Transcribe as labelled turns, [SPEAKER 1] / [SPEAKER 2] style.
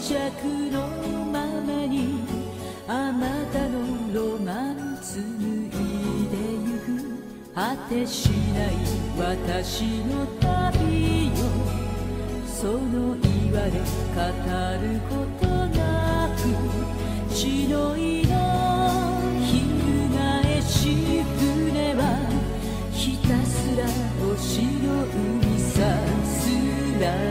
[SPEAKER 1] 着のままにあなたのロマン紡いでゆく。果てしない私の旅よ、その岩で語ることなく、血の色翻し船はひたすら星の海さすら